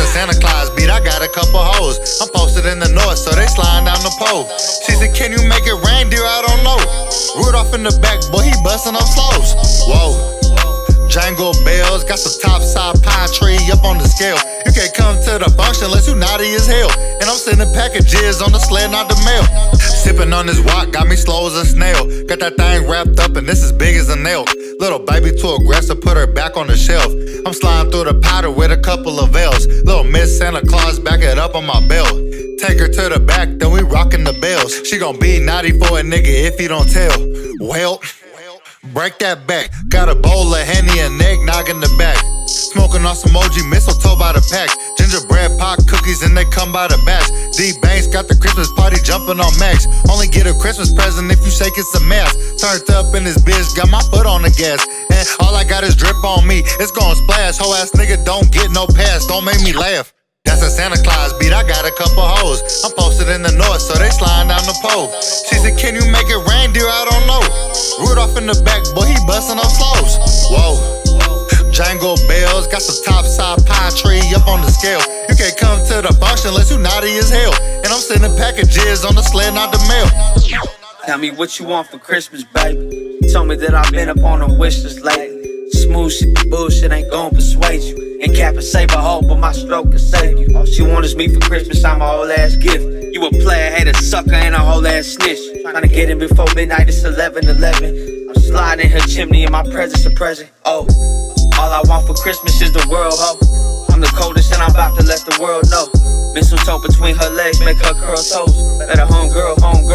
Santa Claus beat, I got a couple hoes. I'm posted in the north, so they sliding down the pole. She said, can you make it reindeer? I don't know. Rudolph in the back, boy, he busting up slows. Whoa. Jangle bells, got some topside pine tree up on the scale. You can't come to the function unless you naughty as hell. And I'm sending packages on the sled, not the mail. Sipping on this wok, got me slow as a snail. Got that thing wrapped up and this is big as a nail. Little baby too aggressive, put her back on the shelf. I'm sliding through the powder with a couple of L's. Little Miss Santa Claus, back it up on my belt. Take her to the back, then we rockin' the bells. She gon' be naughty for a nigga if he don't tell. Well, break that back. Got a bowl of Henny and eggnog in the back. Smoking on some OG mistletoe by the pack. Gingerbread pie cookies and they come by the batch. D-Banks got the Christmas party jumping on max. Only get a Christmas present if you shake it's a mess. Turned up in this bitch, got my foot on the gas. And all I got is drip on me, it's gon' splash. Hoe ass nigga don't get no pass, don't make me laugh. That's a Santa Claus beat, I got a couple hoes. I'm posted in the north, so they sliding down the pole. She said, can you make it reindeer? I don't know. Rudolph in the back, boy, he busting up slows. Whoa. Jangle bells, got some topside pine tree up on the scale. You can't come to the function unless you naughty as hell. And I'm sending packages on the sled, not the mail. Tell me what you want for Christmas, baby. Told me that I've been up on a wish list lately. Smooth shit, the bullshit ain't gon' persuade you. And cap and save a hoe, but my stroke can save you. All she want is me for Christmas, I'm a whole ass gift. You a player, hater, sucker, and a whole ass snitch. Tryna get in before midnight, it's 11:11. I'm sliding her chimney and my present's a present. Oh, all I want for Christmas is the world, ho. I'm the coldest and I'm about to let the world know. Mistletoe between her legs, make her curl toes. Let her homegirl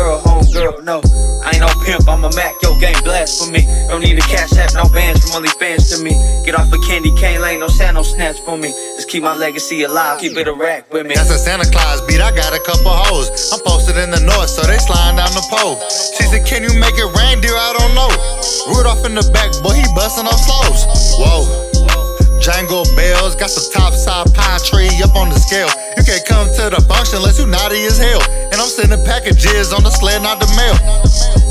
know. I ain't no pimp, I'm a Mac, yo game blast for me. Don't need a cash app, no bands from only fans to me. Get off a candy cane lane, no sand, no snatch for me. Just keep my legacy alive, keep it a rack with me. That's a Santa Claus beat, I got a couple hoes. I'm posted in the north, so they sliding down the pole. She said, can you make it reindeer? I don't know. Rudolph in the back, boy, he busting up slows. Whoa. Jangle bells, got some topside pine tree up on the scale. You can't come to the function unless you naughty as hell. And I'm sending packages on the sled, not the mail.